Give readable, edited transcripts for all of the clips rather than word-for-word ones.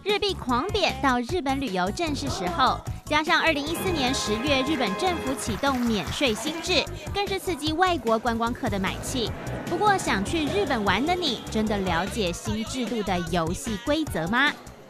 日币狂贬，到日本旅游正是时候。加上2014年10月日本政府启动免税新制，更是刺激外国观光客的买气。不过，想去日本玩的你，真的了解新制度的游戏规则吗？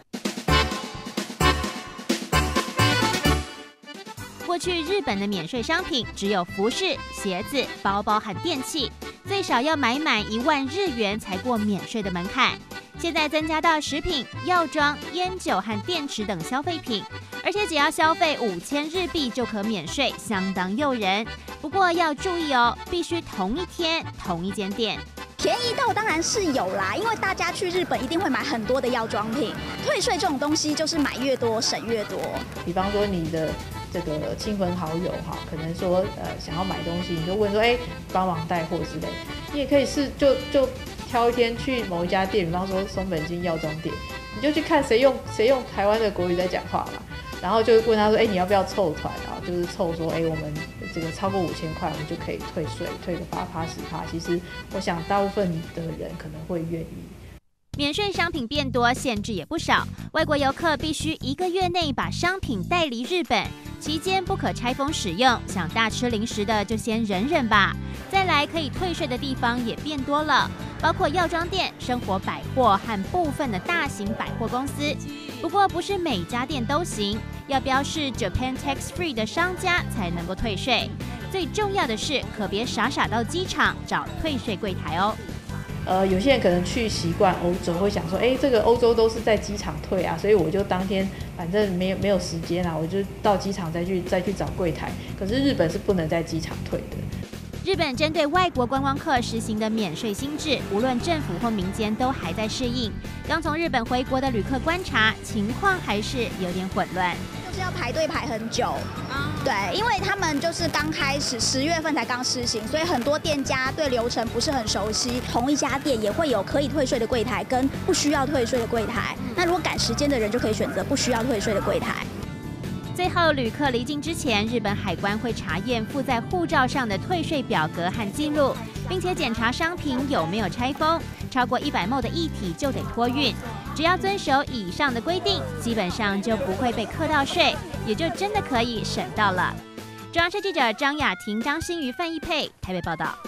过去日本的免税商品只有服饰、鞋子、包包和电器，最少要买满1万日元才过免税的门槛。现在增加到食品、药妆、烟酒和电池等消费品，而且只要消费5000日币就可免税，相当诱人。不过要注意哦，必须同一天、同一间店。 便宜到当然是有啦，因为大家去日本一定会买很多的药妆品，退税这种东西就是买越多省越多。 比方说你的这个亲朋好友哈，可能说想要买东西，你就问说帮忙带货之类，你也可以是就挑一天去某一家店，比方说松本京药妆店，你就去看谁用台湾的国语在讲话嘛，然后就问他说，你要不要凑团啊？就是凑说，我们这个超过5000块，我们就可以退税，退个8%、10%。其实我想大部分的人可能会愿意。 免税商品变多，限制也不少。外国游客必须1个月内把商品带离日本，期间不可拆封使用。想大吃零食的就先忍忍吧。再来，可以退税的地方也变多了，包括药妆店、生活百货和部分的大型百货公司。不过，不是每家店都行，要标示 Japan Tax Free 的商家才能够退税。最重要的是，可别傻傻到机场找退税柜台哦。 有些人可能去习惯欧洲，会想说，这个欧洲都是在机场退啊，所以我就当天反正没有时间啊，我就到机场再去找柜台。可是日本是不能在机场退的。 日本针对外国观光客实行的免税新制，无论政府或民间都还在适应。刚从日本回国的旅客观察，情况还是有点混乱。 就是要排队排很久，对，因为他们就是刚开始10月份才刚施行，所以很多店家对流程不是很熟悉。同一家店也会有可以退税的柜台跟不需要退税的柜台。那如果赶时间的人就可以选择不需要退税的柜台。 最后，旅客离境之前，日本海关会查验附在护照上的退税表格和记录，并且检查商品有没有拆封，超过100ml的液体就得托运。只要遵守以上的规定，基本上就不会被课到税，也就真的可以省到了。中央社记者张雅婷、张欣瑜、范逸佩台北报道。